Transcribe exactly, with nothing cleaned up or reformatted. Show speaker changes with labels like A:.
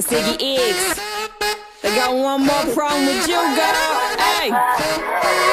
A: Ziggy X. I got one more problem with you, girl. Hey.